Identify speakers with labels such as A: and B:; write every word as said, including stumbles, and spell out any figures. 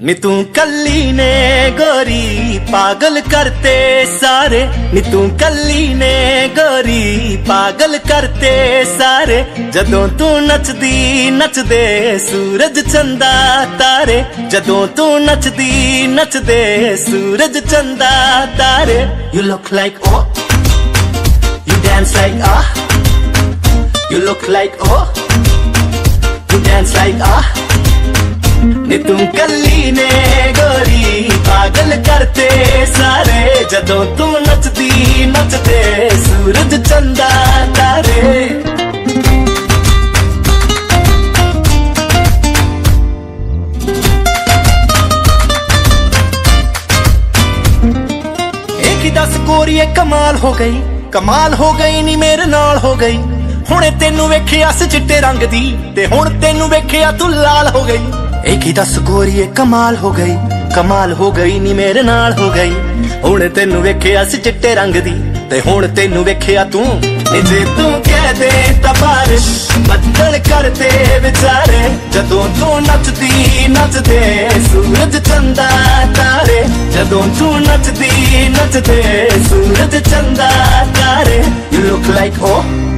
A: नी तू कल्ली ने गोरी पागल करते सारे, नी तू कल्ली ने गोरी पागल करते सारे। जदों तू नचदी नचदे सूरज चंदा तारे, जदों तू नचदी नचदे सूरज चंदा तारे। You look like oh, you dance like ah, you look like oh, you dance like ah। नी तू कल्ली ने गोरी पागल करते सारे, जदों तू नचदी नचदे सूरज चंदा तारे। एक ही दस गोरीए कमाल हो गई, कमाल हो गई नी मेरे नाल हो गई। हुणे तेनू वेखिया सी चिट्टे रंग दी, ते हुण तेनू वेखिया तू लाल हो गई। एक ही दस गोरीए कमाल हो गई, कमाल हो गई नी मेरे नाल हो गई। हुण तेनू वेखिया सी चिट्टे रंग दी, ते हुण तेनू वेखिया तू। जे तू कह दे तां बारिश बदल करते विचारे, जदों तू नचदी नचदे सूरज चंदा तारे, जदों तू नचदी नचदे सूरज चंदा तारे। You look like oh,